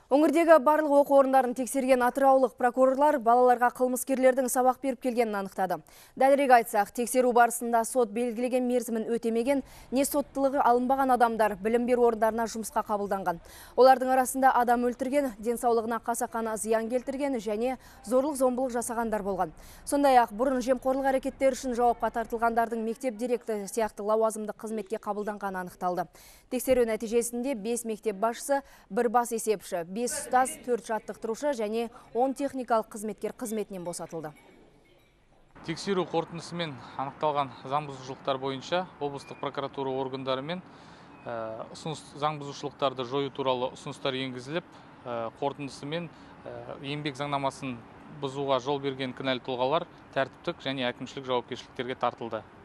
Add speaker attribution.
Speaker 1: Өңірдегі барлық оқу орындарын тексерген атыраулық прокурорлар балаларға қылмыскерлердің сабақ беріп келгенін анықтады. Дәлірек айтсақ, тексеру барысында сот белгілеген мерзімін өтемеген, не соттылығы алынбаған адамдар білім беру орындарына жұмысқа қабылданған. Олардың арасында адам өлтірген, денсаулығына қасақана зиян келтірген және зорлық-зомбылық жасағандар болған. Сондай-ақ бұрын жемқорлық әрекеттер үшін жауапқа тартылғандардың мектеп директоры сияқты лауазымды қызметке қабылданғаны анықталды. Тексеру нәтижесінде 5 мектеп басшысы, 1 бас есепші, 5 ұстаз, 4 жаттықтырушы және 10 техникалық қызметкер қызметінен босатылды.
Speaker 2: Тексеру қорытындысымен анықталған заңбұзушылықтар бойынша облыстық прокуратура органдарымен заңбұзушылықтарды жою туралы ұсыныстар енгізіліп, қорытындысымен еңбек заңнамасын бұзуға жол берген кінәлі тұлғалар тәртіптік және әкімшілік жауапкершіліктерге тартылды.